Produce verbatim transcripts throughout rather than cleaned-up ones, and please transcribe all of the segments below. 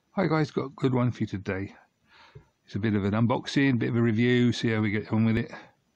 Hi guys, got a good one for you today. It's a bit of an unboxing, bit of a review, see how we get on with it.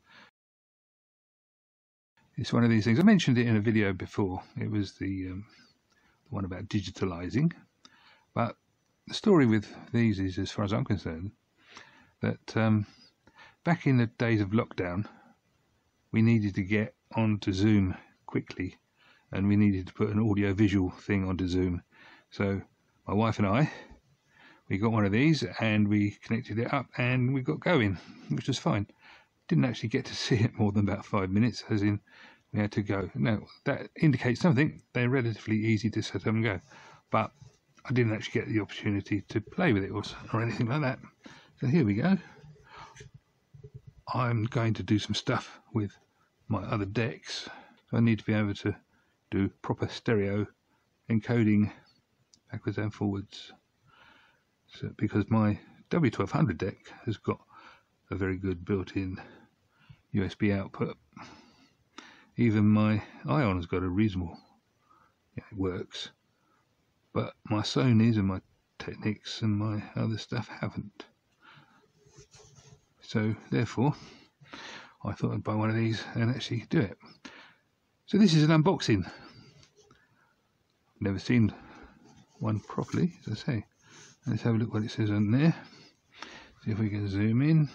It's one of these things, I mentioned it in a video before, it was the, um, the one about digitalizing, but the story with these is, as far as I'm concerned, that um, back in the days of lockdown, we needed to get onto Zoom quickly, and we needed to put an audio-visual thing onto Zoom. So my wife and I, we got one of these and we connected it up and we got going, which was fine. Didn't actually get to see it more than about five minutes, as in we had to go. Now, that indicates something. They're relatively easy to set up and go, but I didn't actually get the opportunity to play with it or, or anything like that. So here we go. I'm going to do some stuff with my other decks. So I need to be able to do proper stereo encoding backwards and forwards. So, because my W twelve hundred deck has got a very good built-in U S B output. Even my Ion has got a reasonable, yeah, it works. But my Sonys and my Technics and my other stuff haven't. So therefore, I thought I'd buy one of these and actually do it. So this is an unboxing. I've never seen one properly, as I say. Let's have a look what it says on there. See if we can zoom in.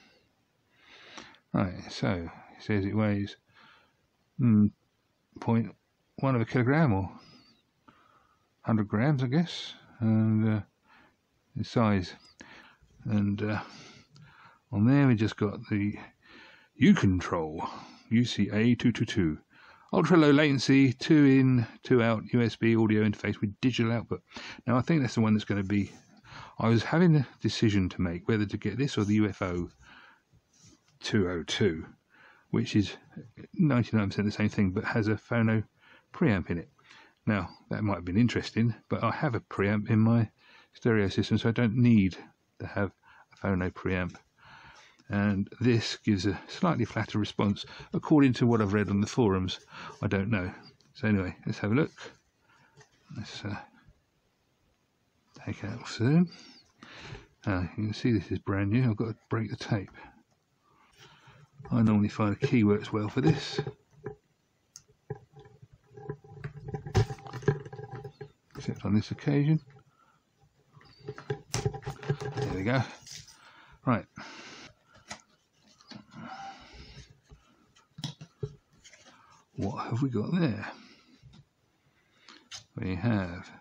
Right, so it says it weighs mm, point one of a kilogram or one hundred grams, I guess, and uh, the size. And uh, on there we just got the U-Control U C A two two two. Ultra low latency, two in, two out U S B audio interface with digital output. Now I think that's the one that's going to be, I was having a decision to make whether to get this or the U F O two oh two, which is ninety-nine percent the same thing but has a phono preamp in it. Now that might have been interesting, but I have a preamp in my stereo system, so I don't need to have a phono preamp. And this gives a slightly flatter response according to what I've read on the forums. I don't know. So anyway, let's have a look. Let's uh, take it out soon. Uh, you can see this is brand new. I've got to break the tape. I normally find a key works well for this. Except on this occasion. There we go. Right. What have we got there? We have,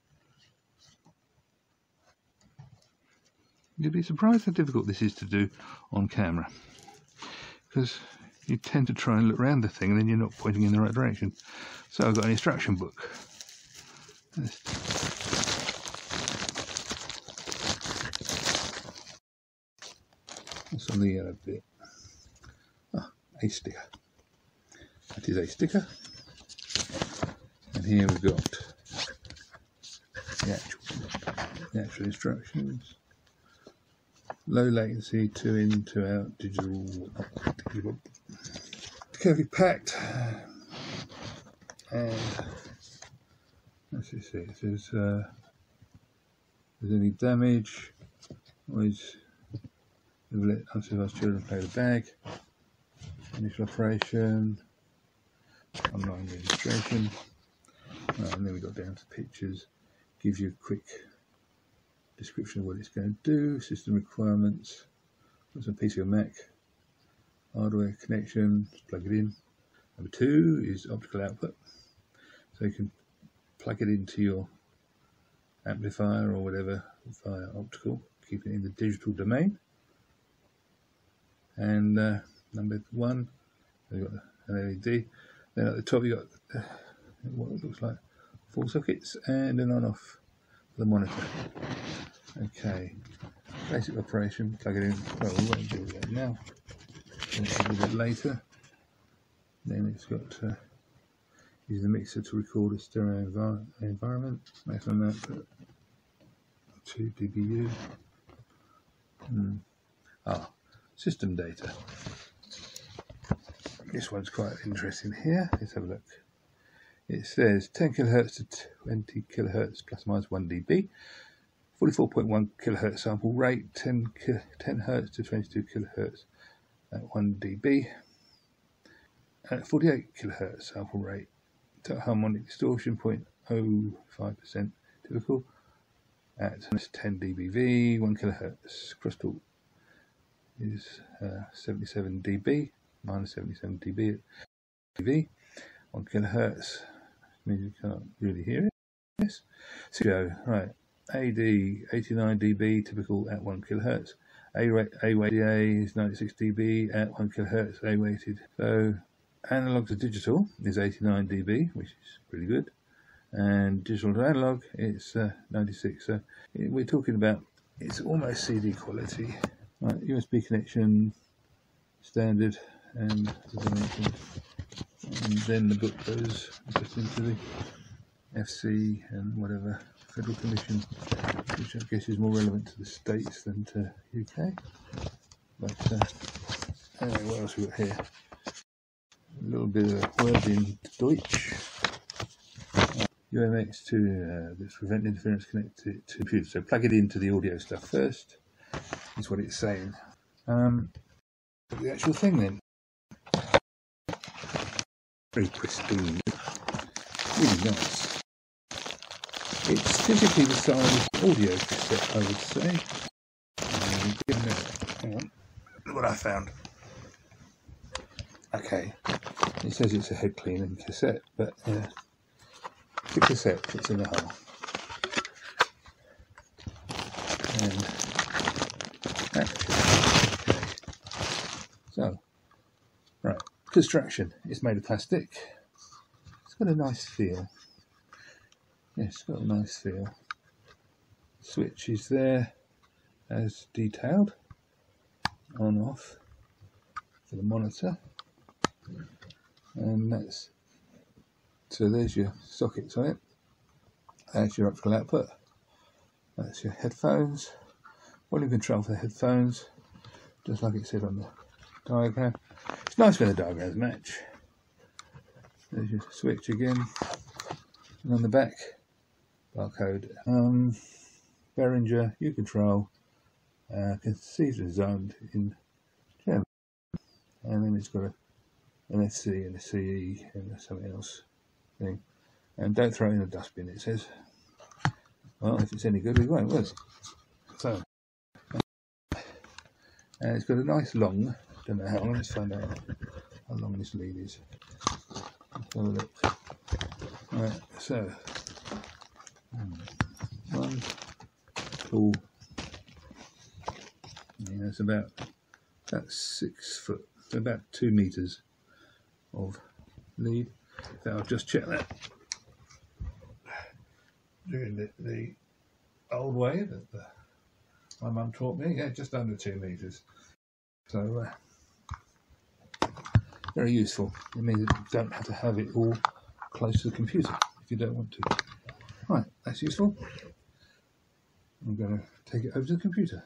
you'd be surprised how difficult this is to do on camera, because you tend to try and look around the thing and then you're not pointing in the right direction. So I've got an instruction book. What's on the yellow bit? Ah, a sticker. That is a sticker, and here we've got the actual, the actual instructions. Low latency, two in, two out, digital, digital. Carefully packed, and let's just see. It says uh, if there's any damage, always let unsupervised children play the bag. Initial operation. Online registration, oh, and then we got down to pictures, gives you a quick description of what it's going to do, system requirements, what's on P C or Mac, hardware connection, just plug it in. Number two is optical output, so you can plug it into your amplifier or whatever via optical, keep it in the digital domain. And uh, number one, we've got an L E D. Then at the top you got uh, what looks like four sockets and an on-off for the monitor. Okay, basic operation, plug it in. Well, we won't do that now. We'll do a little bit later. Then it's got uh, use the mixer to record a stereo envir environment. Maximum output two D B U. Hmm. Ah, system data. This one's quite interesting here. Let's have a look. It says ten kilohertz to twenty kilohertz plus minus one dB. forty-four point one kilohertz sample rate, ten, ten hertz to twenty-two kilohertz at one dB. At forty-eight kilohertz sample rate, harmonic distortion zero point zero five percent typical. At ten D B V, one kilohertz. Crosstalk is uh, seventy-seven D B, minus seventy-seven D B at D B. one kilohertz means you can't really hear it. Yes. So, right. A D eighty-nine D B, typical at one kilohertz. A-weighted A is ninety-six D B at one kilohertz, A-weighted. So, analog to digital is eighty-nine D B, which is pretty good. And digital to analog, it's uh, ninety-six. So we're talking about, it's almost C D quality. Right, U S B connection, standard, and as I mentioned, and then the book goes just into the F C and whatever Federal Commission, which I guess is more relevant to the States than to U K. But uh, anyway, what else we got here? A little bit of a word in Deutsch. U M X to uh, this prevent interference connected to computer. So plug it into the audio stuff first. Is what it's saying. Um, the actual thing then. Very pristine. Really nice. It's typically the size of audio cassette, I would say. Um, given it, hang on. Look what I found. Okay. It says it's a head cleaning cassette, but yeah. The cassette fits in the hole. And actually, okay. So, right, construction. It's made of plastic. It's got a nice feel. Yes, it's got a nice feel. Switch is there as detailed. On, off for the monitor. And that's, so there's your sockets on it. That's your optical output. That's your headphones. Volume control for the headphones, just like it said on the diagram. It's nice when the diagrams match. There's your switch again. And on the back, barcode. Um, Behringer U control, uh, conceived and designed in Germany. And then it's got a, an F C and a C E and something else thing. And don't throw it in a dustbin, it says. Well, if it's any good, we won't, will it? So, and it's got a nice long, don't know how long, let's find out how long this lead is. Let's have a look. Right, so, one, two, yeah, it's about, about six foot, so about two meters of lead. So I'll just check that. Doing the, the old way that the, my mum taught me, yeah, just under two meters. So uh, very useful. It means that you don't have to have it all close to the computer if you don't want to. Right, that's useful. I'm going to take it over to the computer.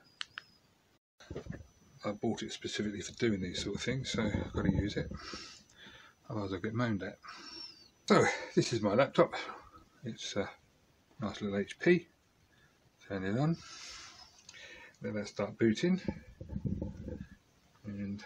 I bought it specifically for doing these sort of things, so I've got to use it. Otherwise I'll get moaned at. So this is my laptop. It's a nice little H P. Turn it on. Let that start booting. And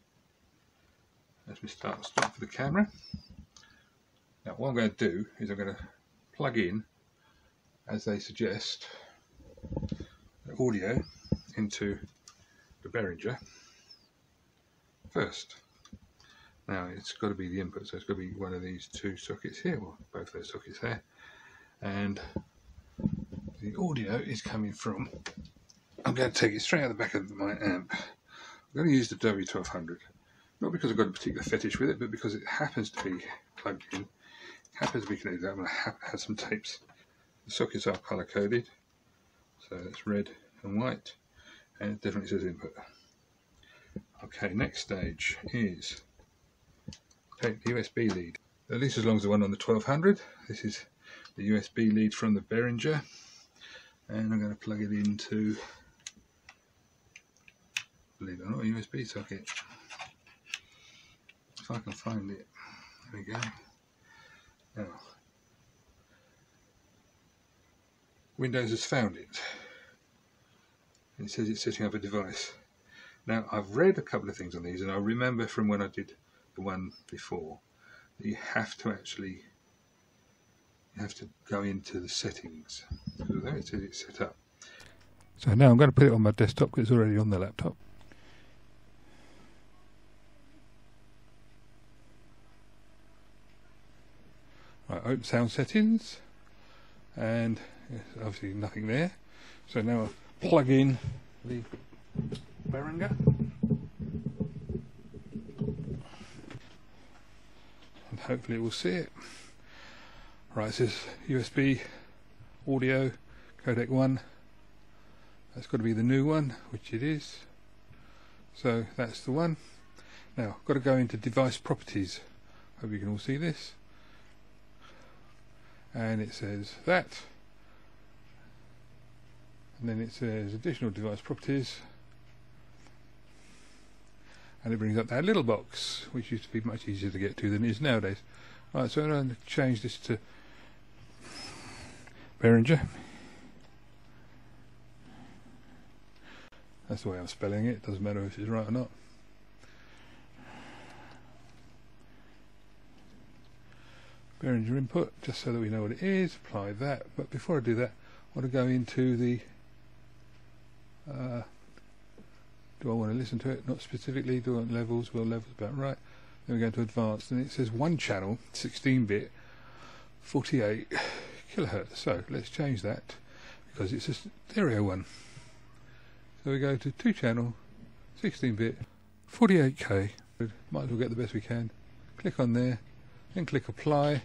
as we start, stop for the camera. Now what I'm going to do is I'm going to plug in, as they suggest, the audio into the Behringer first. Now it's got to be the input, so it's got to be one of these two sockets here, or both those sockets there. And the audio is coming from, I'm going to take it straight out the back of my amp. I'm going to use the W twelve hundred, not because I've got a particular fetish with it, but because it happens to be plugged in, happens to be connected. I'm going to have, have some tapes. The sockets are color coded, so it's red and white, and it definitely says input. Okay, next stage is take the U S B lead, at least as long as the one on the twelve hundred. This is the U S B lead from the Behringer, and I'm going to plug it into, believe it or not, a U S B socket. If I can find it. There we go. Now, Windows has found it. and it says it's setting up a device. Now I've read a couple of things on these, and I remember from when I did the one before that you have to actually you have to go into the settings. So there it says it's set up. So now I'm going to put it on my desktop because it's already on the laptop. Right, open sound settings, and yes, obviously nothing there. So now I'll plug in the Behringer, and hopefully it will see it. Right, it says U S B audio codec one. That's got to be the new one, which it is. So that's the one. Now I've got to go into device properties. Hope you can all see this. And it says that, and then it says additional device properties, and it brings up that little box, which used to be much easier to get to than it is nowadays. Right, so I'm going to change this to Behringer. That's the way I'm spelling it, doesn't matter if it's right or not. Behringer input, just so that we know what it is, apply that. But before I do that, I want to go into the uh, do I want to listen to it? Not specifically. Do I want levels? Well, levels about right. Then we go to advanced, and it says one channel, sixteen bit, forty-eight kilohertz. So let's change that because it's a stereo one. So we go to two channel, sixteen bit, forty-eight K. Might as well get the best we can. Click on there. Then click apply,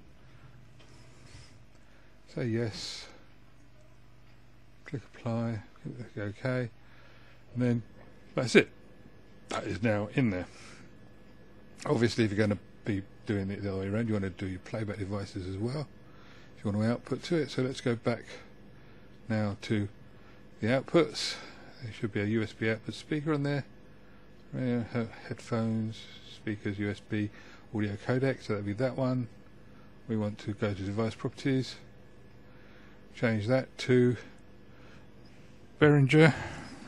say yes, click apply, click OK, and then that's it. That is now in there. Obviously if you're going to be doing it the other way around, you want to do your playback devices as well, if you want to output to it. So let's go back now to the outputs. There should be a U S B output speaker on there, headphones, speakers, U S B, audio codec, so that'd be that one. We want to go to device properties, change that to Behringer,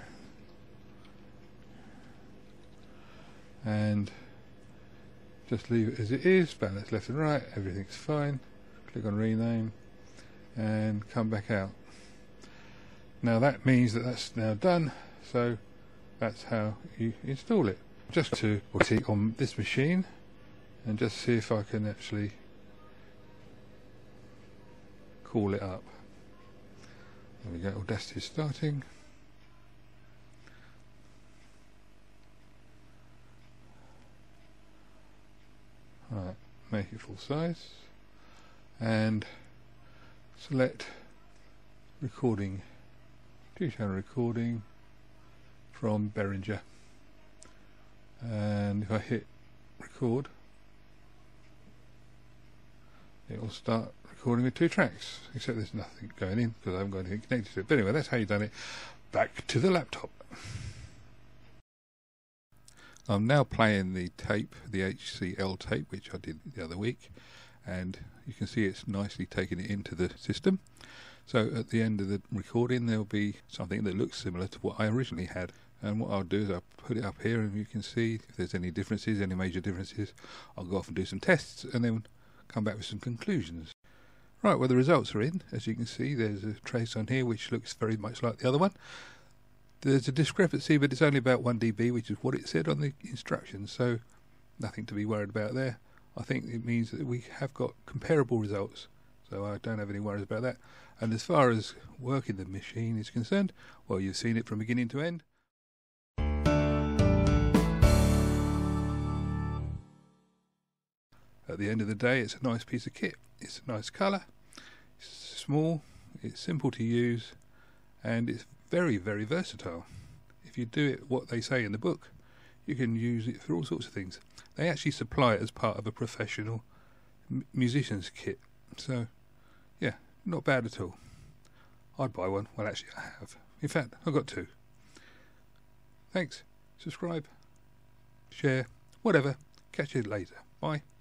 and just leave it as it is, balance left and right, everything's fine. Click on rename and come back out. Now that means that that's now done, so that's how you install it. Just to put it on this machine and just see if I can actually call it up. There we go, Audacity is starting. Right, make it full size and select recording, two channel recording from Behringer, and if I hit record it will start recording with two tracks, except there's nothing going in because I haven't got anything connected to it. But anyway, that's how you've done it. Back to the laptop. I'm now playing the tape, the H C L tape, which I did the other week, and you can see it's nicely taking it into the system. So at the end of the recording there'll be something that looks similar to what I originally had, and what I'll do is I'll put it up here and you can see if there's any differences, any major differences. I'll go off and do some tests and then come back with some conclusions. Right, well the results are in. As you can see there's a trace on here which looks very much like the other one. There's a discrepancy, but it's only about one D B, which is what it said on the instructions, so nothing to be worried about there. I think it means that we have got comparable results, so I don't have any worries about that. And as far as working the machine is concerned, well, you've seen it from beginning to end. At the end of the day, it's a nice piece of kit. It's a nice colour, it's small, it's simple to use, and it's very, very versatile. If you do it what they say in the book, you can use it for all sorts of things. They actually supply it as part of a professional m musician's kit. So, yeah, not bad at all. I'd buy one. Well, actually, I have. In fact, I've got two. Thanks. Subscribe, share, whatever. Catch you later. Bye.